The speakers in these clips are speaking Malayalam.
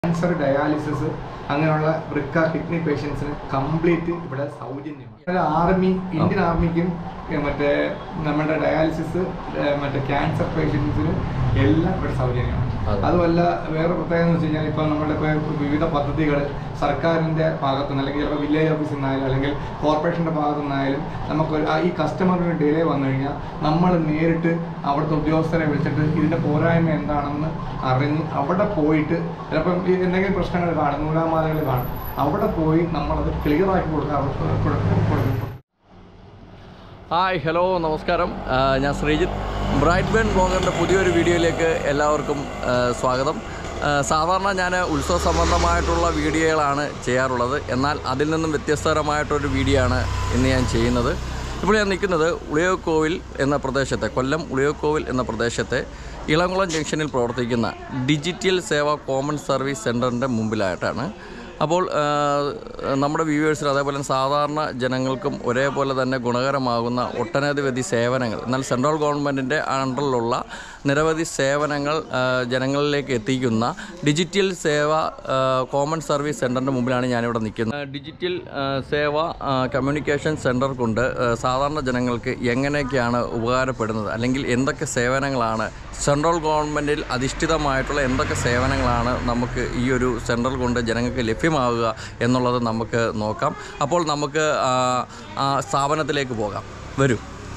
cancer dialysis, brica kidney patients complete army, Indian Army dialysis, cancer patients that's why where Vivida Patatigal, Sarkar in the Pagathan, village office in Nile, corporation of Pagathan, customer delay one area, number near it, our to Joster, in the Pora and our poet, negative personal garden, our poet, number of the clear I would have. Hi, hello, namaskaram. ഞാൻ ശ്രീജിത്ത് ബ്രൈറ്റ് ബെൻ ബ്ലോഗറിൻ്റെ പുതിയൊരു വീഡിയോയിലേക്ക് എല്ലാവർക്കും സ്വാഗതം. സാധാരണ ഞാൻ ഉത്സവ സംബന്ധമായിട്ടുള്ള വീഡിയോകളാണ് ചെയ്യാറുള്ളത്. എന്നാൽ അതിൽ നിന്നും വ്യത്യസ്തതരമായിട്ടൊരു വീഡിയോ ആണ് ഇന്ന് ഞാൻ ചെയ്യുന്നത്. ഇപ്പോൾ ഞാൻ നിൽക്കുന്നത് ഉളിയക്കോവിൽ എന്ന പ്രദേശത്തെ കൊല്ലം ഉളിയക്കോവിൽ എന്ന പ്രദേശത്തെ ഇളംകുളം ജംഗ്ഷനിൽ പ്രവർത്തിക്കുന്ന ഡിജിറ്റൽ സേവ കോമൺ സർവീസ് സെൻറ്ററിൻ്റെ മുമ്പിലായിട്ടാണ്. അപ്പോൾ നമ്മുടെ വ്യൂവേഴ്സിന് അതേപോലെ സാധാരണ ജനങ്ങൾക്കും ഒരേപോലെ തന്നെ ഗുണകരമാകുന്ന ഒട്ടനവധി സേവനങ്ങൾ, എന്നാൽ സെൻട്രൽ ഗവൺമെൻറ്റിൻ്റെ അണ്ടറിലുള്ള നിരവധി സേവനങ്ങൾ ജനങ്ങളിലേക്ക് എത്തിക്കുന്ന ഡിജിറ്റൽ സേവ കോമൺ സർവീസ് സെൻറ്ററിൻ്റെ മുമ്പിലാണ് ഞാനിവിടെ നിൽക്കുന്നത്. ഡിജിറ്റൽ സേവ കമ്മ്യൂണിക്കേഷൻ സെൻറ്റർ കൊണ്ട് സാധാരണ ജനങ്ങൾക്ക് എങ്ങനെയൊക്കെയാണ് ഉപകാരപ്പെടുന്നത്, അല്ലെങ്കിൽ എന്തൊക്കെ സേവനങ്ങളാണ് സെൻട്രൽ ഗവൺമെൻറ്റിൽ അധിഷ്ഠിതമായിട്ടുള്ള എന്തൊക്കെ സേവനങ്ങളാണ് നമുക്ക് ഈ ഒരു സെൻറ്റർ കൊണ്ട് ജനങ്ങൾക്ക് ലഭ്യമാവുക എന്നുള്ളത് നമുക്ക് നോക്കാം. അപ്പോൾ നമുക്ക് സ്ഥാപനത്തിലേക്ക് പോകാം. വരൂ.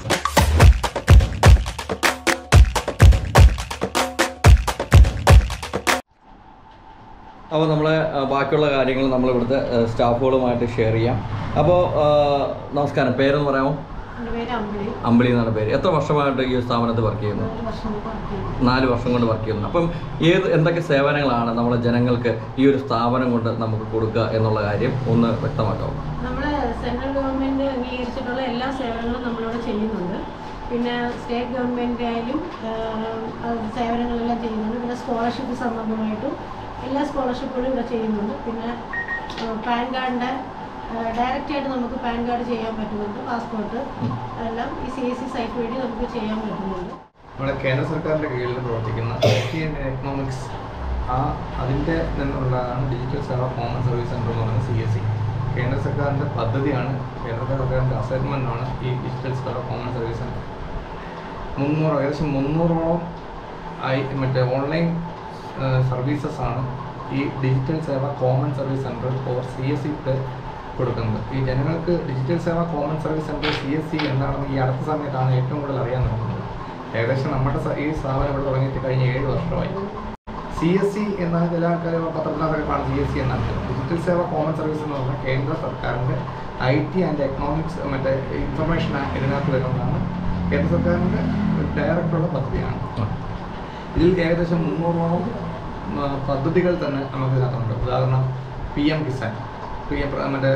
അപ്പോൾ നമ്മളെ ബാക്കിയുള്ള കാര്യങ്ങൾ നമ്മളിവിടുത്തെ സ്റ്റാഫുകളുമായിട്ട് ഷെയർ ചെയ്യാം. അപ്പോൾ നമസ്കാരം, പേരെന്ന് പറയാമോ? അമ്പിളി എന്നാണ് പേര്. എത്ര വർഷമായിട്ട് ഈ സ്ഥാപനത്തിൽ വർക്ക് ചെയ്യുന്നു? 4 വർഷം കൊണ്ട് വർക്ക് ചെയ്യുന്നു. അപ്പം എന്തൊക്കെ സേവനങ്ങളാണ് നമ്മളെ ജനങ്ങൾക്ക് ഈ ഒരു സ്ഥാപനം കൊണ്ട് നമുക്ക് കൊടുക്കുക എന്നുള്ള കാര്യം ഒന്ന് വ്യക്തമാക്കാമോ? നമ്മൾ സെൻട്രൽ ഗവൺമെൻറ് അംഗീകരിച്ചിട്ടുള്ള എല്ലാ സേവനങ്ങളും നമ്മളിവിടെ ചെയ്യുന്നുണ്ട്. പിന്നെ സ്റ്റേറ്റ് ഗവൺമെൻറ് ആയാലും സേവനങ്ങളെല്ലാം ചെയ്യുന്നുണ്ട്. പിന്നെ സ്കോളർഷിപ്പ് സംബന്ധമായിട്ടും എല്ലാ സ്കോളർഷിപ്പുകളും ഇവിടെ ചെയ്യുന്നുണ്ട്. പിന്നെ പാൻ കാർഡിൻ്റെ ഡയറക്റ്റായിട്ട് നമുക്ക് പാൻ കാർഡ് ചെയ്യാൻ പറ്റുന്നുണ്ട്. പാസ്പോർട്ട് എല്ലാം ഈ CSC സൈറ്റ് വഴി നമുക്ക് ചെയ്യാൻ പറ്റുന്നുണ്ട്. നമ്മുടെ കേന്ദ്ര സർക്കാരിൻ്റെ കീഴിൽ പ്രവർത്തിക്കുന്ന എക്കണോമിക്സ് അതിൻ്റെ നിന്നുള്ളതാണ് digital Seva common service centre എന്ന് പറയുന്നത്. CSC കേന്ദ്ര സർക്കാരിൻ്റെ പദ്ധതിയാണ്, കേന്ദ്ര സർക്കാരിൻ്റെ അസൈൻമെൻറ്റാണ് ഈ digital Seva common service centre. ഏകദേശം 300ഓളം ഓൺലൈൻ സർവീസസ് ആണ് ഈ digital Seva common service centre for CSC കൊടുക്കുന്നത്. ഈ ജനങ്ങൾക്ക് digital Seva common service centre CSC എന്താണെന്ന് ഈ അടുത്ത സമയത്താണ് ഏറ്റവും കൂടുതൽ അറിയാൻ തുടങ്ങുന്നത്. ഏകദേശം നമ്മുടെ ഈ സ്ഥാപനം ഇവിടെ തുടങ്ങിയിട്ട് കഴിഞ്ഞ 7 വർഷമായി. CSC എന്ന ചില ആൾക്കാർ പത്രത്തിനകത്തൊക്കെ കാണും. CSC എന്നാണ് ഡിജിറ്റൽ സേവ കോമൺ സർവീസ് എന്ന് പറഞ്ഞാൽ കേന്ദ്ര സർക്കാരിൻ്റെ IT ആൻഡ് എക്കണോമിക്സ് ഇൻഫർമേഷൻ ഇതിനകത്ത് വരുന്നതാണ്. കേന്ദ്ര സർക്കാരിൻ്റെ ഡയറക്റ്റുള്ള പദ്ധതിയാണ്. ഇതിൽ ഏകദേശം 300ഓളം പദ്ധതികൾ തന്നെ നമുക്ക് ഇതിനകത്തുണ്ട്. ഉദാഹരണം PM കിസാൻ, നമ്മുടെ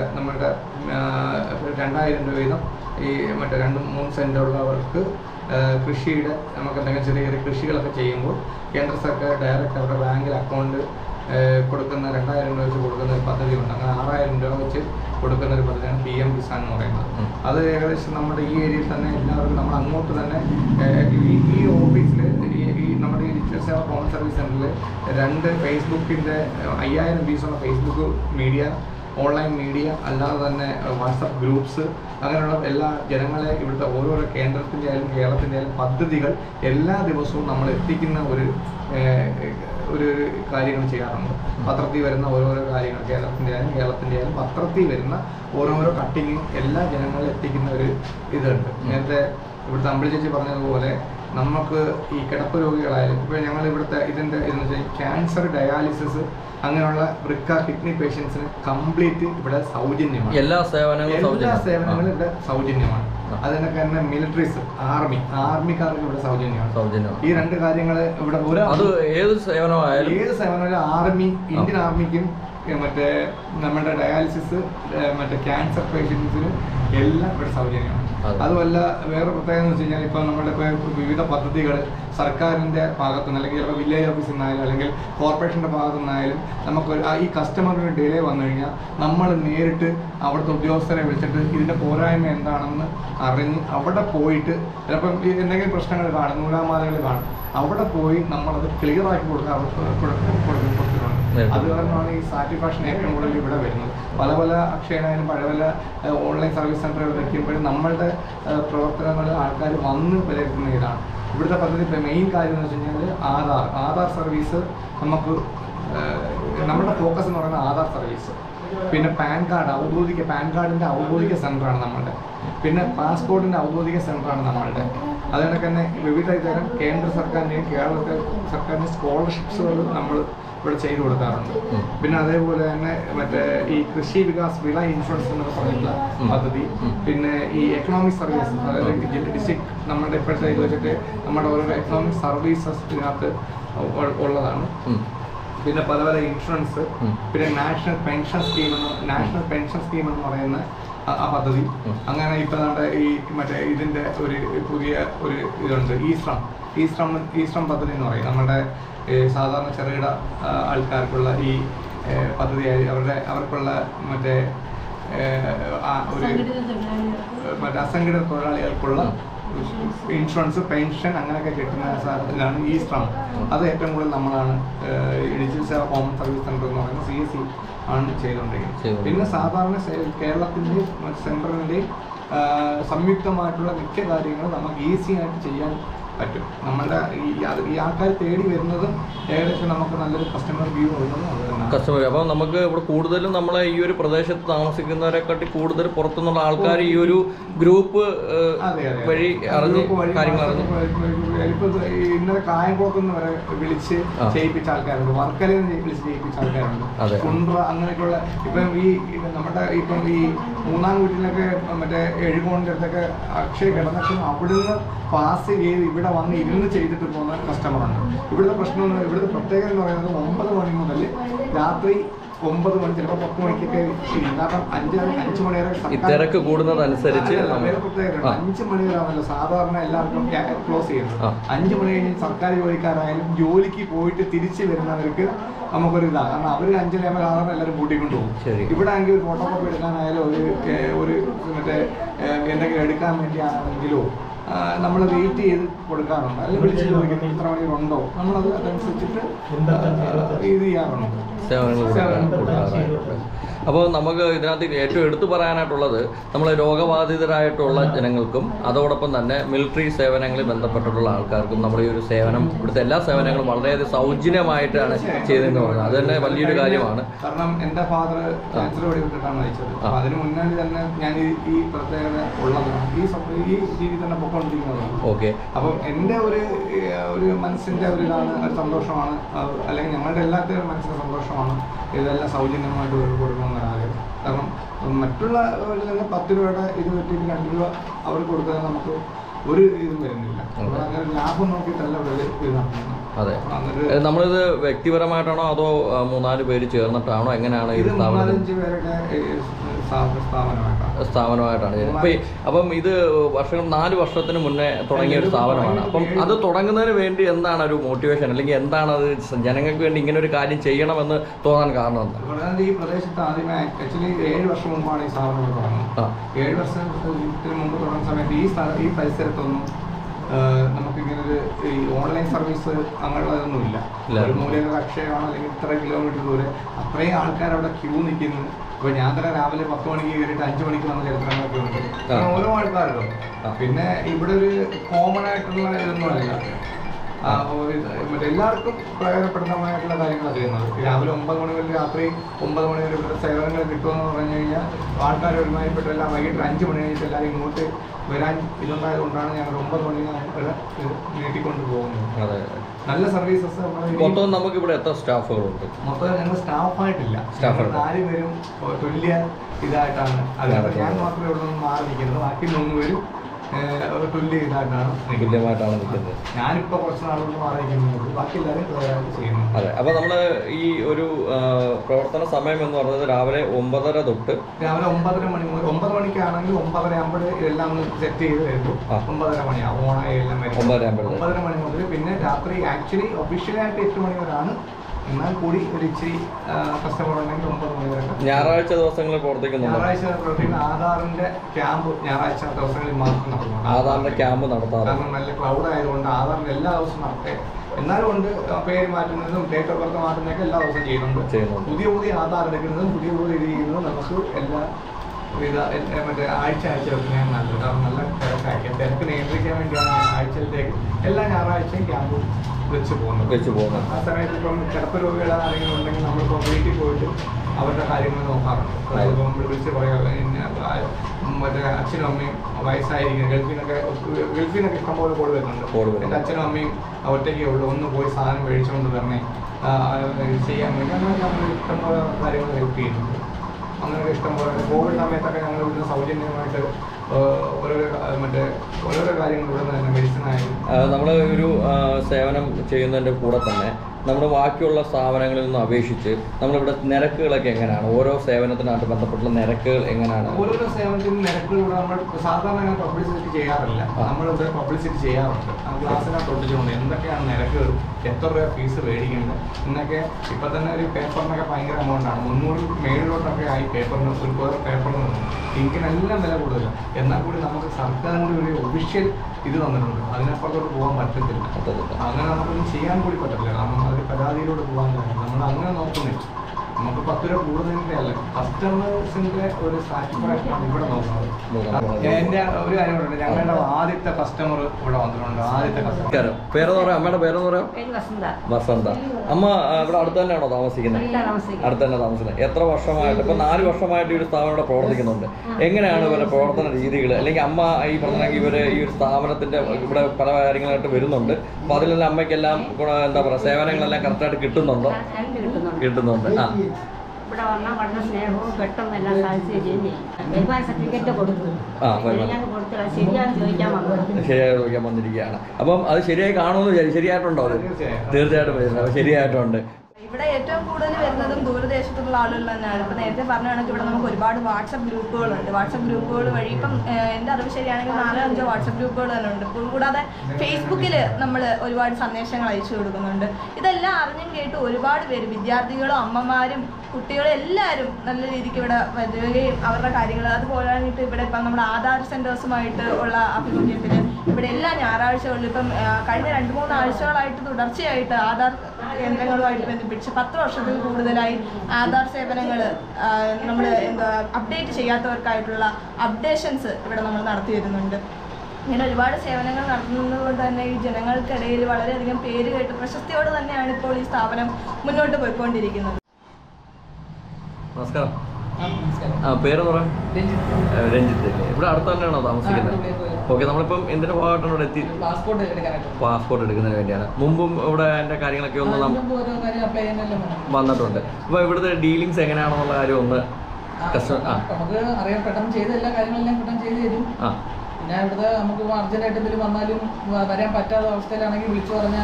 2000 രൂപ വീതം ഈ 2-3 സെൻറ്റുള്ളവർക്ക് കൃഷിയുടെ നമുക്ക് എന്തെങ്കിലും ചെറിയ ചെറിയ കൃഷികളൊക്കെ ചെയ്യുമ്പോൾ കേന്ദ്ര സർക്കാർ ഡയറക്റ്റ് അവരുടെ ബാങ്കിൽ അക്കൗണ്ട് കൊടുക്കുന്ന 2000 രൂപ വെച്ച് കൊടുക്കുന്ന ഒരു പദ്ധതിയുണ്ട്. അങ്ങനെ 6000 രൂപ വെച്ച് കൊടുക്കുന്ന ഒരു പദ്ധതിയാണ് PM കിസാൻ എന്ന് പറയുന്നത്. അത് ഏകദേശം നമ്മുടെ ഈ ഏരിയയിൽ തന്നെ എല്ലാവർക്കും നമ്മൾ അങ്ങോട്ട് തന്നെ ഈ ഓഫീസിൽ ഈ നമ്മുടെ ഈ ഡിജിറ്റൽ സേവ കോമൺ സർവീസ് സെൻറ്ററിൽ 2 ഫേസ്ബുക്കിൻ്റെ 5000 പീസുള്ള ഫേസ്ബുക്ക് മീഡിയ, ഓൺലൈൻ മീഡിയ, അല്ലാതെ തന്നെ വാട്സപ്പ് ഗ്രൂപ്പ്സ്, അങ്ങനെയുള്ള എല്ലാ ജനങ്ങളെ ഇവിടുത്തെ ഓരോരോ കേന്ദ്രത്തിൻ്റെ ആയാലും കേരളത്തിൻ്റെ ആയാലും പദ്ധതികൾ എല്ലാ ദിവസവും നമ്മൾ എത്തിക്കുന്ന ഒരു കാര്യങ്ങൾ ചെയ്യാറുണ്ട്. പത്രത്തിൽ വരുന്ന ഓരോരോ കാര്യങ്ങൾ കേരളത്തിൻ്റെ ആയാലും പത്രത്തിൽ വരുന്ന ഓരോരോ കട്ടിങ് എല്ലാ ജനങ്ങളിലും എത്തിക്കുന്ന ഒരു ഇതുണ്ട്. നേരത്തെ ഇവിടുത്തെ അമ്പിളി ചേച്ചി പറഞ്ഞതുപോലെ നമുക്ക് ഈ കിടപ്പ് രോഗികളായാലും ഇപ്പോൾ ഞങ്ങൾ ഇവിടുത്തെ ഇതെന്ന് വെച്ചാൽ ക്യാൻസർ ഡയാലിസിസ് അങ്ങനെയുള്ള ബ്രിക്ക കിഡ്നി പേഷ്യൻസിന് കംപ്ലീറ്റ് ഇവിടെ സൗജന്യമാണ്. എല്ലാ സേവനങ്ങളും ഇവിടെ സൗജന്യമാണ്. അതിനൊക്കെ തന്നെ മിലിറ്ററീസ്, ആർമിക്കാർക്ക് ഇവിടെ സൗജന്യമാണ്. ഈ 2 കാര്യങ്ങൾ ഇവിടെ ഏത് സേവനമായാലും ആർമി, ഇന്ത്യൻ ആർമിക്കും നമ്മുടെ ഡയാലിസിസ് ക്യാൻസർ പേഷ്യൻസിന് എല്ലാം ഇവിടെ സൗജന്യമാണ്. അതുമല്ല വേറെ പ്രത്യേകത എന്ന് വെച്ച് കഴിഞ്ഞാൽ ഇപ്പോൾ നമ്മുടെ വിവിധ പദ്ധതികൾ സർക്കാരിൻ്റെ ഭാഗത്തുനിന്ന് അല്ലെങ്കിൽ വില്ലേജ് ഓഫീസിൽ നിന്നായാലും അല്ലെങ്കിൽ കോർപ്പറേഷൻ്റെ ഭാഗത്തു നിന്നായാലും നമുക്ക് ഈ കസ്റ്റമറിന് ഡിലേ വന്നു കഴിഞ്ഞാൽ നമ്മൾ നേരിട്ട് അവിടുത്തെ ഉദ്യോഗസ്ഥരെ വിളിച്ചിട്ട് ഇതിൻ്റെ പോരായ്മ എന്താണെന്ന് അറിഞ്ഞ് അവിടെ പോയിട്ട് ചിലപ്പം എന്തെങ്കിലും പ്രശ്നങ്ങൾ കാണും, നൂലാമാലകൾ കാണും, അവിടെ പോയി നമ്മളത് ക്ലിയറാക്കി കൊടുത്തിട്ടുണ്ട്. അത് കാരണമാണ് ഈ സാറ്റിസ്ഫാക്ഷൻ ഏറ്റവും കൂടുതൽ ഇവിടെ വരുന്നത്. പല പല അക്ഷയനായാലും പല പല ഓൺലൈൻ സർവീസ് സെൻ്ററുകൾ വയ്ക്കുമ്പോഴും നമ്മളുടെ പ്രവർത്തനങ്ങൾ ആൾക്കാർ വന്ന് വിലയിരുത്തുന്ന ഇതാണ്. ഇവിടുത്തെ പദ്ധതി മെയിൻ കാര്യം എന്ന് വെച്ച് കഴിഞ്ഞാൽ ആധാർ സർവീസ്. നമുക്ക് നമ്മുടെ ഫോക്കസ് എന്ന് പറയുന്നത് ആധാർ സർവീസ്, പിന്നെ പാൻ കാർഡ് പാൻ കാർഡിൻ്റെ ഔദ്യോഗിക സെൻ്ററാണ് നമ്മളുടെ, പിന്നെ പാസ്പോർട്ടിൻ്റെ ഔദ്യോഗിക സെൻ്ററാണ് നമ്മളുടെ. അതുകൊണ്ട് തന്നെ വിവിധ തരം കേന്ദ്ര സർക്കാരിൻ്റെയും കേരള സർക്കാരിൻ്റെ സ്കോളർഷിപ്സുകൾ നമ്മൾ ഇവിടെ ചെയ്തു കൊടുക്കാറുണ്ട്. പിന്നെ അതേപോലെ തന്നെ മറ്റേ ഈ കൃഷി വികാസ് വിള ഇൻഷുറൻസ് എന്നൊക്കെ പറഞ്ഞിട്ടുള്ള പദ്ധതി, പിന്നെ ഈ എക്കണോമിക് സർവീസ്, അതായത് ഡിസ്ട്രിക്ട് നമ്മുടെ ഇപ്പോഴത്തെ ഇത് വെച്ചിട്ട് നമ്മുടെ ഓരോ എക്കണോമിക് സർവീസസ് ഇതിനകത്ത് ഉള്ളതാണ്. പിന്നെ പല പല ഇൻഷുറൻസ്, പിന്നെ നാഷണൽ പെൻഷൻ സ്കീം എന്ന് പറയുന്ന ആ പദ്ധതി. അങ്ങനെ ഇപ്പം നമ്മുടെ ഈ മറ്റേ ഇതിൻ്റെ ഒരു പുതിയ ഒരു ഇതുണ്ട്, ഈശ്രം പദ്ധതി എന്ന് പറയും. നമ്മുടെ സാധാരണ ചെറുകിട ആൾക്കാർക്കുള്ള ഈ പദ്ധതിയായി അവർക്കുള്ള മറ്റേ അസംഘടിത തൊഴിലാളികൾക്കുള്ള ഇൻഷുറൻസ്, പെൻഷൻ അങ്ങനെയൊക്കെ കിട്ടുന്ന ഇതാണ് ഈശ്രം. അത് ഏറ്റവും കൂടുതൽ നമ്മളാണ് digital Seva common service centre എന്ന് പറയുന്നത് CSC ആണ് ചെയ്തുകൊണ്ടിരിക്കുന്നത്. പിന്നെ സാധാരണ കേരളത്തിൻ്റെ സെൻറ്ററിൻ്റെ സംയുക്തമായിട്ടുള്ള മിക്ക കാര്യങ്ങളും നമുക്ക് ഈസി ആയിട്ട് ചെയ്യാൻ പറ്റും. നമ്മളുടെ ഈ ആൾക്കാർ തേടി വരുന്നതും ഏകദേശം നമുക്ക് നല്ലൊരു കസ്റ്റമർ വ്യൂ ഉള്ളതും അത് തന്നെ. അപ്പം നമുക്ക് ഇവിടെ കൂടുതലും നമ്മളെ ഈ ഒരു പ്രദേശത്ത് താമസിക്കുന്നവരെക്കാട്ടി കൂടുതൽ പുറത്തുനിന്നുള്ള ആൾക്കാർ ഈ ഒരു ഗ്രൂപ്പ് വഴി അറിഞ്ഞ് കാര്യങ്ങൾ അറിഞ്ഞു. ഇപ്പം ഇന്നലെ കായംകുളത്തുനിന്ന് വരെ വിളിച്ച് ചെയ്യിപ്പിച്ച ആൾക്കാരുണ്ട്, വർക്കലയിൽ നിന്ന് വിളിച്ച് ചെയ്യിപ്പിച്ച ആൾക്കാരുണ്ട്, കുണ്ട്ര അങ്ങനെയൊക്കെയുള്ള. ഇപ്പം ഇപ്പം ഈ മൂന്നാം വീട്ടിലൊക്കെ മറ്റേ എഴുകോണിൻ്റെ അടുത്തൊക്കെ അക്ഷയ കിടന്നിട്ട് അവിടുന്ന് പാസ് ചെയ്ത് ഇവിടെ വന്ന് ഇരുന്ന് ചെയ്തിട്ട് പോകുന്ന കസ്റ്റമറുണ്ട്. ഇവിടുത്തെ പ്രശ്നം, ഇവിടുത്തെ പ്രത്യേകത എന്ന് പറയുന്നത് 9 മണി മുതൽ രാത്രി 9 മണി, ചിലപ്പോൾ 10 മണിക്കൊക്കെ ചെയ്യും. കാരണം 5 മണി വരെ തിരക്ക് കൂടുന്നതനുസരിച്ച് പ്രത്യേകത 5 മണി വരെ ആണല്ലോ സാധാരണ എല്ലാവർക്കും ക്ലോസ് ചെയ്യുന്നത്. 5 മണി കഴിഞ്ഞ് സർക്കാർ ജോലിക്കാരായാലും ജോലിക്ക് പോയിട്ട് തിരിച്ച് വരുന്നവർക്ക് നമുക്കൊരു ഇതാണ്. കാരണം അവർ 5 സാധാരണ എല്ലാവരും കൂട്ടിക്കൊണ്ട് പോകും. ഇവിടെ ആണെങ്കിൽ ഒരു ഫോട്ടോ കോപ്പി എടുക്കാനായാലും ഒരു മറ്റേ എന്തെങ്കിലും എടുക്കാൻ വേണ്ടിയാണെങ്കിലോ നമ്മൾ വെയിറ്റ് ചെയ്ത് കൊടുക്കാറുണ്ട്. അല്ലെങ്കിൽ വിളിച്ച് ചോദിക്കുന്നത് ഇത്ര മണിയുണ്ടോ, നമ്മളത് അതനുസരിച്ചിട്ട് ഇത് ചെയ്യാറുണ്ട്. അപ്പോൾ നമുക്ക് ഇതിനകത്ത് ഏറ്റവും എടുത്തു പറയാനായിട്ടുള്ളത് നമ്മൾ രോഗബാധിതരായിട്ടുള്ള ജനങ്ങൾക്കും അതോടൊപ്പം തന്നെ മിലിറ്ററി സേവനങ്ങളിൽ ബന്ധപ്പെട്ടിട്ടുള്ള ആൾക്കാർക്കും നമ്മൾ ഈ ഒരു സേവനം, ഇവിടുത്തെ എല്ലാ സേവനങ്ങളും വളരെയധികം സൗജന്യമായിട്ടാണ് ചെയ്തതെന്ന് പറഞ്ഞത്. അത് തന്നെ വലിയൊരു കാര്യമാണ്. കാരണം എൻ്റെ ഫാദർ ക്യാൻസർ വെടിവിട്ടിട്ടാണ് മരിച്ചത്. അതിന് മുന്നേ തന്നെ ഞാൻ ഈ പ്രത്യേകത ഉള്ളതാണ്, ഈ രീതി തന്നെ പൊയ്ക്കൊണ്ടിരിക്കുന്നതാണ്. ഓക്കെ. അപ്പം എൻ്റെ ഒരു മനസ്സിൻ്റെ ഒരു ഇതാണ്, ഒരു സന്തോഷമാണ്, അല്ലെങ്കിൽ ഞങ്ങളുടെ എല്ലാത്തിനും മനസ്സിൻ്റെ സന്തോഷമാണ് ഇതെല്ലാം സൗജന്യമായിട്ട് കൊടുക്കണമെന്നൊരാഗ്രഹം. കാരണം മറ്റുള്ളവരിൽ നിന്ന് 10 രൂപയുടെ ഇത് വെട്ടിയിട്ട് 2 രൂപ അവർ കൊടുക്കുന്നത് നമുക്ക് ഒരു ഇതും വരുന്നില്ല. അങ്ങനെ ലാഭം നോക്കിയിട്ടല്ല ഇത് നടത്തുന്നത്. അതെ. നമ്മളിത് വ്യക്തിപരമായിട്ടാണോ അതോ 3-4 പേര് ചേർന്നിട്ടാണോ, എങ്ങനെയാണ് ഇത്? 4-5 പേരുടെ സ്ഥാപനമായിട്ടാണ്. അപ്പം ഇത് 4 വർഷത്തിന് മുന്നേ തുടങ്ങിയ ഒരു സ്ഥാപനമാണ്. അപ്പം അത് തുടങ്ങുന്നതിന് വേണ്ടി എന്താണ് ഒരു മോട്ടിവേഷൻ, അല്ലെങ്കിൽ എന്താണ് അത് ജനങ്ങൾക്ക് വേണ്ടി ഇങ്ങനെ ഒരു കാര്യം ചെയ്യണമെന്ന് തോന്നാൻ കാരണം എന്താ? ഈ പ്രദേശത്ത് ആദ്യമേ ആക്ച്വലി 7 വർഷം മുമ്പാണ് ഈ സ്ഥാപനം തുടങ്ങുന്നത്. 7 വർഷത്തിന് മുമ്പ് തുടങ്ങുന്ന സമയത്ത് ഈ പരിസരത്തൊന്നും നമുക്കിങ്ങനെ ഒരു ഈ ഓൺലൈൻ സർവീസ് അങ്ങനെയുള്ളതൊന്നുമില്ല. ഒരു മൂലയൊക്കെ അക്ഷയമാണോ അല്ലെങ്കിൽ ഇത്ര കിലോമീറ്റർ ദൂരെ അത്രയും ആൾക്കാർ അവിടെ ക്യൂ നിൽക്കുന്നു. അപ്പോൾ ഞാൻ തന്നെ രാവിലെ 10 മണിക്ക് കയറിയിട്ട് 5 മണിക്ക് വന്ന ചരിത്രങ്ങളൊക്കെ ഉണ്ട്. ഓരോ ആൾക്കാരുണ്ടോ. പിന്നെ ഇവിടെ ഒരു കോമൺ ആയിട്ടുള്ള ഇതൊന്നും അല്ല, മറ്റേ എല്ലാവർക്കും പ്രയോജനപ്പെടുന്നതായിട്ടുള്ള കാര്യങ്ങളാണ് ചെയ്യുന്നത്. രാവിലെ 9 മണി മുതൽ രാത്രി 9 മണി വരെ ഇവിടെ സേവനങ്ങൾ കിട്ടുമെന്ന് പറഞ്ഞു കഴിഞ്ഞാൽ ആൾക്കാർ ഒരുമാതിരിപ്പെട്ടെല്ലാം വൈകിട്ട് 5 മണി കഴിഞ്ഞിട്ട് എല്ലാവരും ഇങ്ങോട്ട് വരാൻ ഇതുണ്ടായതുകൊണ്ടാണ് ഞങ്ങൾ 9 മണി വരെ നീട്ടിക്കൊണ്ട് പോകുന്നത്. അതെ. നല്ല സർവീസസ്. മൊത്തം നമുക്ക് ഇവിടെ എത്ര സ്റ്റാഫുകളുണ്ട്? മൊത്തം ഞങ്ങൾ സ്റ്റാഫായിട്ടില്ല, 4 പേരും തുല്യ ഇതായിട്ടാണ്. അത് ഞാൻ മാത്രമേ ഇവിടെ നിന്ന് മാറി നിൽക്കുന്നത്, ബാക്കി 3 പേരും തുല്യമായിട്ടാണ് നിൽക്കുന്നത്. ഞാനിപ്പോ കുറച്ച് നാളുകൊണ്ട് മാറി നിൽക്കുന്നത്, ബാക്കി എല്ലാവരും ചെയ്യുന്നു. അതെ. അപ്പോൾ നമ്മൾ ഈ ഒരു പ്രവർത്തന സമയം എന്ന് പറയുന്നത് രാവിലെ 9:30 തൊട്ട് രാവിലെ 9:30 മണി മുതൽ 9 മണിക്കാണെങ്കിൽ 9:30 ആകുമ്പോൾ എല്ലാം ഒന്ന് സെറ്റ് ചെയ്ത് വരുമ്പോൾ 9:30 മണിയാവും. ഓണായി എല്ലാം 9:30 മണി മുതൽ പിന്നെ രാത്രി ആക്ച്വലി ഒഫീഷ്യലായിട്ട് 8 മണി വരെയാണ്. എന്നാൽ കൂടി ഒരു ഇച്ചിരി കസ്റ്റമർ ഉണ്ടെങ്കിൽ 9 മണി വരെ. ഞായറാഴ്ച ദിവസങ്ങളിൽ പ്രവർത്തിക്കുന്നു. ഞായറാഴ്ച പ്രവർത്തിക്കുന്ന ആധാറിന്റെ ക്യാമ്പ് ഞായറാഴ്ച ദിവസങ്ങളിൽ മാത്രം നടത്തുന്നു. ആധാറിന്റെ ക്യാമ്പ് നടത്താറ്. കാരണം നല്ല ക്ലൗഡ് ആയതുകൊണ്ട് ആധാറിന്റെ എല്ലാ ദിവസവും എന്നാലും ഉണ്ട് പേര് മാറ്റുന്നതും ഡേറ്റ് ഓഫ് ബർത്ത് മാറ്റുന്നതൊക്കെ എല്ലാ ദിവസവും ചെയ്യുന്നുണ്ട്. പുതിയ ആധാർ എടുക്കുന്നതും പുതിയ ഇത് ചെയ്യുന്നതും നമുക്ക് എല്ലാ മറ്റേ ആഴ്ച വെക്കുന്നതാണ് നല്ലത്. കാരണം നല്ല തിരക്ക് നിയന്ത്രിക്കാൻ വേണ്ടിയാണ് ആഴ്ചയിലേക്ക് എല്ലാ ഞായറാഴ്ചയും ക്യാമ്പ് വെച്ച് പോകുന്നത്. ആ സമയത്ത് ഇപ്പം കിടപ്പ് രോഗികളാണെങ്കിലും ഉണ്ടെങ്കിൽ നമ്മളിപ്പോൾ വീട്ടിൽ പോയിട്ട് അവരുടെ കാര്യങ്ങൾ നോക്കാറുണ്ട്. അതായത് ഇപ്പോൾ നമ്മൾ വിളിച്ച് പറയാം മറ്റേ അച്ഛനും അമ്മയും വയസ്സായിരിക്കും ഗൾഫിനൊക്കെ ഇഷ്ടംപോലെ കോൾ വരുന്നുണ്ട്. എൻ്റെ അച്ഛനും അമ്മയും ഒറ്റയ്ക്കേ ഉള്ളൂ, ഒന്ന് പോയി സാധനം മേടിച്ചുകൊണ്ട് വരണേ ചെയ്യാൻ വേണ്ടി അങ്ങനെ നമ്മൾ ഇഷ്ടംപോലെ കാര്യങ്ങൾ ഹെൽപ്പ് ചെയ്യുന്നുണ്ട്. അങ്ങനെയൊക്കെ ഇഷ്ടംപോലെ കോവിഡ് സമയത്തൊക്കെ ഞങ്ങൾ ഇവിടുന്ന് സൗജന്യമായിട്ട് ഓരോരോ കാര്യങ്ങൾ ഇവിടെ തന്നെ മെഡിസിൻ ആയാലും നമ്മൾ ഒരു സേവനം ചെയ്യുന്നതിൻ്റെ കൂടെ തന്നെ നമ്മൾ ബാക്കിയുള്ള സ്ഥാപനങ്ങളിൽ നിന്ന് അപേക്ഷിച്ച് നമ്മളിവിടെ നിരക്കുകളൊക്കെ എങ്ങനെയാണ്? ഓരോ സേവനത്തിനായിട്ട് ബന്ധപ്പെട്ടുള്ള നിരക്കുകൾ എങ്ങനെയാണ്? ഓരോരോ സേവനത്തിനും നിരക്കുകൾ നമ്മൾ സാധാരണ അങ്ങനെ പബ്ലിസിറ്റി ചെയ്യാറില്ല. നമ്മളിവിടെ പബ്ലിസിറ്റി ചെയ്യാറുണ്ട്. ക്ലാസ്സിനകത്ത് ഒട്ടിച്ചുകൊണ്ട് എന്തൊക്കെയാണ് നിരക്കുകൾ, എത്ര രൂപ ഫീസ് മേടിക്കുന്നത് എന്നൊക്കെ. ഇപ്പം തന്നെ ഒരു പേപ്പറിനൊക്കെ ഭയങ്കര എമൗണ്ടാണ്, 300 മേളിലോട്ടൊക്കെ ആയി പേപ്പറിന്. ഒരു പേപ്പറിന് ഇങ്കിനെല്ലാം വില കൂടുതലാണ്. എന്നാൽ കൂടി നമുക്ക് സർക്കാരിൻ്റെ ഒരു ഒഫീഷ്യൽ ഇത് തന്നിട്ടുണ്ട്. അതിനപ്പുറത്തോട്ട് പോകാൻ പറ്റത്തില്ല. അങ്ങനെ നമുക്കൊന്നും ചെയ്യാൻ കൂടി പറ്റത്തില്ല. കാരണം അത് പരാതിയിലൂടെ പോകാൻ നമ്മൾ അങ്ങനെ നോക്കുന്നില്ല. നമുക്ക് 10 രൂപ കൂടുതലിൻ്റെ അല്ല, കസ്റ്റമേഴ്സിൻ്റെ ഒരു സാറ്റിസ്ഫാക്ഷനാണ് ഇവിടെ നോക്കുന്നത്. എൻ്റെ ഒരു കാര്യം പറയുന്നത്, ഞങ്ങളുടെ ആദ്യത്തെ കസ്റ്റമർ ഇവിടെ വന്നിട്ടുണ്ട്. ആദ്യത്തെ കസ്റ്റമർ പേരെന്ന് പറയാം, അമ്മയുടെ പേരെന്ന് പറയാം? വസന്ത. അമ്മ ഇവിടെ അടുത്ത് തന്നെയാണോ താമസിക്കുന്നത്? അടുത്ത് തന്നെ താമസിക്കുന്നത്. എത്ര വർഷമായിട്ട്? ഇപ്പം 4 വർഷമായിട്ട് ഈ ഒരു സ്ഥാപനം ഇവിടെ പ്രവർത്തിക്കുന്നുണ്ട്. എങ്ങനെയാണ് ഇവരുടെ പ്രവർത്തന രീതികൾ? അല്ലെങ്കിൽ അമ്മ ഈ പറഞ്ഞെങ്കിൽ ഇവർ ഈ ഒരു സ്ഥാപനത്തിൻ്റെ ഇവിടെ പല കാര്യങ്ങളായിട്ട് വരുന്നുണ്ട്. അപ്പോൾ അതിലെല്ലാം അമ്മയ്ക്കെല്ലാം എന്താ പറയുക, സേവനങ്ങളെല്ലാം കറക്റ്റായിട്ട് കിട്ടുന്നുണ്ടോ? കിട്ടുന്നുണ്ട്. ആ, ഇവിടെ വന്നാൽ വളരെ സ്നേഹവും പെട്ടെന്ന് എല്ലാം സാധിക്കുകയും ചെയ്യും. വരുമാന സർട്ടിഫിക്കറ്റ് കൊടുക്കും. ശരിയായി ചോദിക്കാൻ വന്നിരിക്കുകയാണ്. അപ്പം അത് ശരിയായി കാണുമെന്ന് ശരിയായിട്ടുണ്ടോ? അത് തീർച്ചയായിട്ടും ശരിയായിട്ടുണ്ട്. ഇവിടെ ഏറ്റവും കൂടുതൽ വരുന്നതും ദൂരദേശത്തുള്ള ആളുകൾ തന്നെയാണ്. ഇപ്പം നേരത്തെ പറഞ്ഞ കണക്ക് ഇവിടെ നമുക്ക് ഒരുപാട് വാട്സപ്പ് ഗ്രൂപ്പുകളുണ്ട്. വാട്സപ്പ് ഗ്രൂപ്പുകൾ വഴി ഇപ്പം എൻ്റെ അറിവ് ശരിയാണെങ്കിൽ 4-5 വാട്സപ്പ് ഗ്രൂപ്പുകൾ തന്നെ ഉണ്ട്. കൂടാതെ ഫേസ്ബുക്കിൽ നമ്മൾ ഒരുപാട് സന്ദേശങ്ങൾ അയച്ചു കൊടുക്കുന്നുണ്ട്. ഇതെല്ലാം അറിഞ്ഞും കേട്ട് ഒരുപാട് പേര്, വിദ്യാർത്ഥികളും അമ്മമാരും കുട്ടികളും എല്ലാവരും നല്ല രീതിക്ക് ഇവിടെ വരികയും അവരുടെ കാര്യങ്ങൾ അതുപോലായിട്ട് ഇവിടെ ഇപ്പം നമ്മുടെ ആധാർ സെൻറ്റേഴ്സുമായിട്ട് ഉള്ള ആഭിമുഖ്യത്തിൽ ഇവിടെ എല്ലാ ഞായറാഴ്ചകളിലും ഇപ്പം കഴിഞ്ഞ 2-3 ആഴ്ചകളായിട്ട് തുടർച്ചയായിട്ട് ആധാർ കേന്ദ്രങ്ങളുമായിട്ട് ബന്ധിപ്പിച്ച് 10 വർഷത്തിൽ കൂടുതലായി ആധാർ സേവനങ്ങൾ നമ്മൾ അപ്ഡേറ്റ് ചെയ്യാത്തവർക്കായിട്ടുള്ള അപ്ഡേഷൻസ് ഇവിടെ നമ്മൾ നടത്തി വരുന്നുണ്ട്. ഇങ്ങനെ ഒരുപാട് സേവനങ്ങൾ നടത്തുന്നത് കൊണ്ട് തന്നെ ഈ ജനങ്ങൾക്കിടയിൽ വളരെയധികം പേര് കേട്ട് പ്രശസ്തിയോട് തന്നെയാണ് ഇപ്പോൾ ഈ സ്ഥാപനം മുന്നോട്ട് പോയിക്കൊണ്ടിരിക്കുന്നത്. നമസ്കാരം. പേരെന്ന് പറയാം? രഞ്ജിത്ത്. ഇവിടെ അടുത്ത് തന്നെയാണോ താമസിക്കുന്നത്? ഓക്കെ. നമ്മളിപ്പം എന്തിന്റെ ഭാഗമായിട്ടാണ് ഇവിടെ എത്തി? പാസ്പോർട്ട് എടുക്കുന്നതിന് വേണ്ടിയാണ്. മുമ്പും ഇവിടെ അതിന്റെ കാര്യങ്ങളൊക്കെ ഒന്ന് വന്നിട്ടുണ്ട്. അപ്പോൾ ഇവിടുത്തെ ഡീലിങ്സ് എങ്ങനെയാണെന്നുള്ള കാര്യം ഒന്ന് നമുക്ക് അറിയാൻ പെട്ടെന്ന് ചെയ്ത എല്ലാ കാര്യങ്ങളെല്ലാം പെട്ടെന്ന് ചെയ്ത് തരും. പിന്നെ ഇവിടുത്തെ നമുക്ക് അർജന്റായിട്ട് എന്തെങ്കിലും വന്നാലും വരാൻ പറ്റാത്ത അവസ്ഥയിലാണെങ്കിൽ വിളിച്ചു പറഞ്ഞാൽ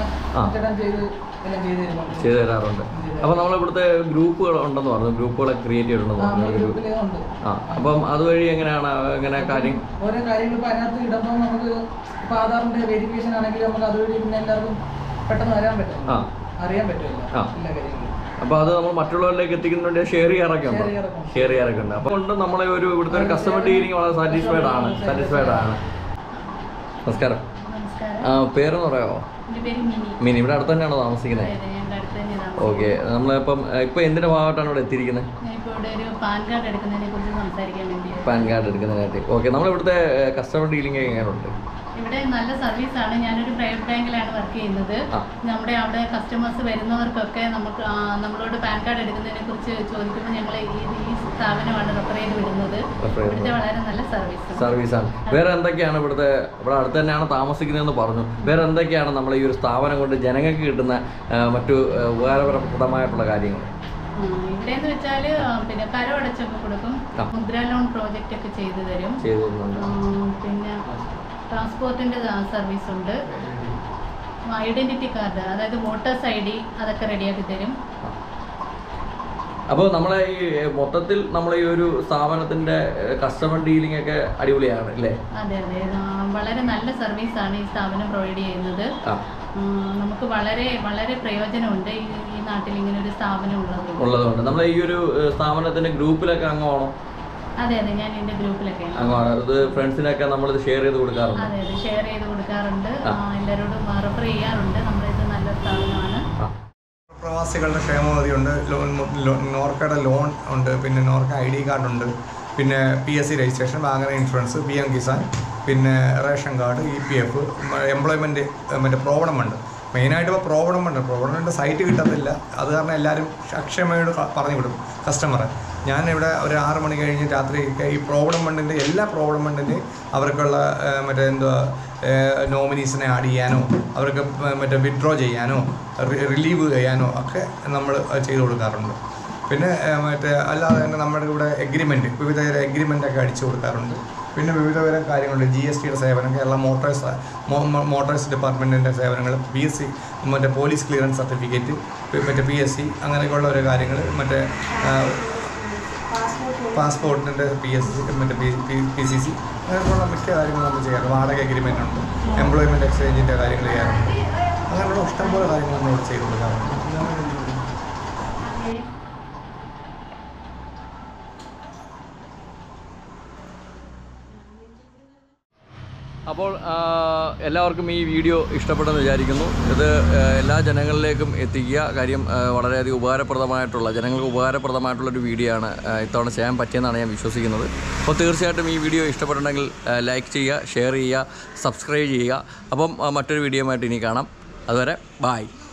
ചെയ്തു തരാറുണ്ട്. അപ്പോൾ നമ്മളിവിടുത്തെ ഗ്രൂപ്പുകൾ ഉണ്ടെന്ന് പറഞ്ഞു, ഗ്രൂപ്പുകളെ ക്രിയേറ്റ് ചെയ്തിട്ടുണ്ടെന്ന് പറഞ്ഞു. അപ്പം അതുവഴി എങ്ങനെയാണ് ഇങ്ങനെ കാര്യം ഓരോ കാര്യങ്ങൾ ഇപ്പോൾ അതിനകത്ത് ഇടുമ്പോൾ നമുക്ക് ഇപ്പോൾ ആധാറിന്റെ വെരിഫിക്കേഷൻ ആണെങ്കിലും നമുക്ക് അതുവഴി പിന്നെ എല്ലാവർക്കും പെട്ടെന്ന് വരാൻ പറ്റും, അറിയാൻ പറ്റുമല്ലോ എല്ലാ കാര്യങ്ങളും. അപ്പോൾ അത് നമ്മൾ മറ്റുള്ളവരിലേക്ക് എത്തിക്കുന്നതിന് വേണ്ടി ഷെയർ ചെയ്യാറൊക്കെ ഉണ്ട്. അപ്പോൾ കൊണ്ട് നമ്മളെ ഒരു ഇവിടുത്തെ ഒരു കസ്റ്റമർ ഡീലിംഗ് വളരെ സാറ്റിസ്ഫൈഡ് ആണ്. നമസ്കാരം. പേരെന്ന് പറയാമോ? മിനി. ഇവിടെ അടുത്ത് തന്നെയാണോ താമസിക്കുന്നത്? ഓക്കെ. നമ്മളിപ്പം ഇപ്പം എന്തിന്റെ ഭാഗമായിട്ടാണ് ഇവിടെ എത്തിയിരിക്കുന്നത്? പാൻ കാർഡ് എടുക്കുന്നതിനായിട്ട്. ഓക്കെ. നമ്മളിവിടുത്തെ കസ്റ്റമർ ഡീലിംഗ് എങ്ങനെയുണ്ട്? ഇവിടെ നല്ല സർവീസാണ്. ഞാനൊരു പ്രൈവറ്റ് ബാങ്കിലാണ് വർക്ക് ചെയ്യുന്നത്. നമ്മുടെ അവിടെ കസ്റ്റമേഴ്സ് വരുന്നവർക്കൊക്കെ നമ്മളോട് പാൻ കാർഡ് എടുക്കുന്നതിനെ കുറിച്ച് ചോദിക്കുമ്പോൾ ഞങ്ങൾ ഈ സ്ഥാപനമാണ് റെഫർ ചെയ്ത് വിടുന്നത്. ഇവിടുത്തെ വളരെ നല്ല സർവീസാണ്. വേറെ എന്തൊക്കെയാണ് ഇവിടെ അടുത്ത് തന്നെയാണ് താമസിക്കുന്നതെന്ന് പറഞ്ഞു. വേറെ എന്തൊക്കെയാണ് നമ്മൾ ഈ ഒരു സ്ഥാപനം കൊണ്ട് ജനങ്ങൾക്ക് കിട്ടുന്ന മറ്റു ഉപകാരപ്രദമായിട്ടുള്ള കാര്യങ്ങൾ? ഇവിടെയെന്ന് വെച്ചാൽ പിന്നെ കരമടച്ചൊക്കെ കൊടുക്കും, മുദ്ര ലോൺ പ്രോജക്റ്റ് ഒക്കെ ചെയ്തു തരും. പിന്നെ ട്രാൻസ്പോർട്ടിൻ്റെ സർവീസ് ഉണ്ട്. ഐഡൻറ്റിറ്റി കാർഡ്, അതായത് വോട്ടേഴ്സ് ID അതൊക്കെ റെഡിയാക്കി തരും. അപ്പോൾ നമ്മളെ ഈ മൊത്തത്തിൽ നമ്മളെ ഈ ഒരു സ്ഥാപനത്തിൻ്റെ കസ്റ്റമർ ഡീലിംഗ് ഒക്കെ അടിപൊളിയാണ് അല്ലേ? അതെ. വളരെ നല്ല സർവീസാണ് ഈ സ്ഥാപനം പ്രൊവൈഡ് ചെയ്യുന്നത്. നമുക്ക് വളരെ വളരെ പ്രയോജനമുണ്ട് ഈ നാട്ടിൽ ഇങ്ങനെ ഒരു സ്ഥാപനം ഉള്ളതുകൊണ്ട്. നമ്മൾ ഈ ഒരു സ്ഥാപനത്തിൻ്റെ ഗ്രൂപ്പിലൊക്കെ അംഗമാണോ? അതെ, ഞാൻ എൻ്റെ ഗ്രൂപ്പിലൊക്കെ ഫ്രണ്ട്സിനൊക്കെ നമ്മളിത് ഷെയർ ചെയ്ത് കൊടുക്കാറുണ്ട്. അതെ, ഷെയർ ചെയ്ത് കൊടുക്കാറുണ്ട്. എല്ലാവരോടും റെഫർ ചെയ്യാറുണ്ട്. നമ്മളിത് നല്ല സ്ഥാപനമാണ്. പ്രവാസികളുടെ ക്ഷേമനിധിയുണ്ട്, നോർക്കയുടെ ലോൺ ഉണ്ട്, പിന്നെ നോർക്ക ID കാർഡ് ഉണ്ട്, പിന്നെ PSC രജിസ്ട്രേഷൻ, വാഹന ഇൻഷുറൻസ്, PM കിസാൻ, പിന്നെ റേഷൻ കാർഡ്, EPF, എംപ്ലോയ്മെൻറ്റ്, മറ്റേ പ്രോവിഡൻ്റ് ഉണ്ട്. മെയിനായിട്ട് ഇപ്പോൾ പ്രോവിഡൻ്റ് സൈറ്റ് കിട്ടത്തില്ല. അത് കാരണം എല്ലാവരും അക്ഷമയോട് പറഞ്ഞു വിടും കസ്റ്റമറെ. ഞാനിവിടെ ഒരു 6 മണി കഴിഞ്ഞ് രാത്രി ഈ പ്രോവിഡൻ്റിൻ്റെ എല്ലാ പ്രോവിഡൻ്റിൻ്റെയും അവർക്കുള്ള മറ്റേ നോമിനീസിനെ ആഡ് ചെയ്യാനോ അവർക്ക് മറ്റേ വിഡ്രോ ചെയ്യാനോ റിലീവ് ചെയ്യാനോ ഒക്കെ നമ്മൾ ചെയ്ത് കൊടുക്കാറുണ്ട്. പിന്നെ അല്ലാതെ തന്നെ നമ്മുടെ ഇവിടെ വിവിധ എഗ്രിമെൻ്റൊക്കെ അടിച്ചു കൊടുക്കാറുണ്ട്. പിന്നെ വിവിധ തരം കാര്യങ്ങളുണ്ട്. GSTയുടെ സേവനം, കേരള മോട്ടോഴ്സ് ഡിപ്പാർട്ട്മെൻറ്റിൻ്റെ സേവനങ്ങൾ, PSC police clearance certificate, PSC അങ്ങനെയൊക്കെയുള്ള ഓരോ കാര്യങ്ങൾ, പാസ്പോർട്ടിൻ്റെ PSC, PCC അങ്ങനെയുള്ള മിക്ക കാര്യങ്ങളും നമ്മൾ ചെയ്യാറുണ്ട്. വാടക എഗ്രിമെൻ്റ് ഉണ്ട്, എംപ്ലോയ്മെൻറ്റ് എക്സ്ചേഞ്ചിൻ്റെ കാര്യങ്ങൾ ചെയ്യാറുണ്ട്. അങ്ങനെയുള്ള ഇഷ്ടംപോലെ കാര്യങ്ങൾ നമ്മൾ ചെയ്ത് കൊടുക്കാറുണ്ട്. അപ്പോൾ എല്ലാവർക്കും ഈ വീഡിയോ ഇഷ്ടപ്പെട്ടെന്ന് വിചാരിക്കുന്നു. ഇത് എല്ലാ ജനങ്ങളിലേക്കും എത്തിക്കുക. കാര്യം വളരെയധികം ജനങ്ങൾക്ക് ഉപകാരപ്രദമായിട്ടുള്ളൊരു വീഡിയോ ആണ് ഇത്തവണ ചെയ്യാൻ പറ്റിയെന്നാണ് ഞാൻ വിശ്വസിക്കുന്നത്. അപ്പോൾ തീർച്ചയായിട്ടും ഈ വീഡിയോ ഇഷ്ടപ്പെട്ടിട്ടുണ്ടെങ്കിൽ ലൈക്ക് ചെയ്യുക, ഷെയർ ചെയ്യുക, സബ്സ്ക്രൈബ് ചെയ്യുക. അപ്പം മറ്റൊരു വീഡിയോയുമായിട്ട് ഇനി കാണാം. അതുവരെ ബായ്.